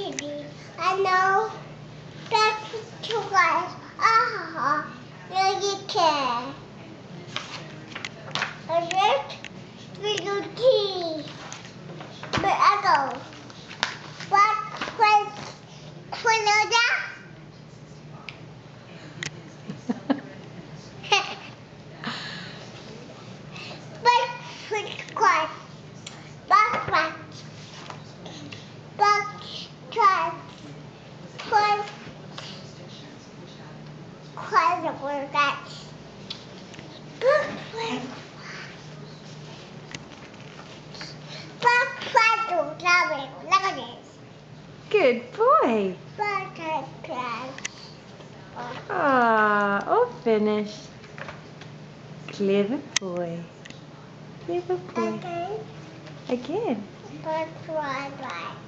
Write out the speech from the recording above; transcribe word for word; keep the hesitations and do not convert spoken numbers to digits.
baby. I know that's too much. Ah, no, you can't. I just little tea. But I go. What? What? What? But which class? Back back. Back class. Class. Class where that's. Back class. Back class. Look at this. Good boy. Back class. Ah, all finished. Clever boy. Clever boy. Okay. Again. Back class.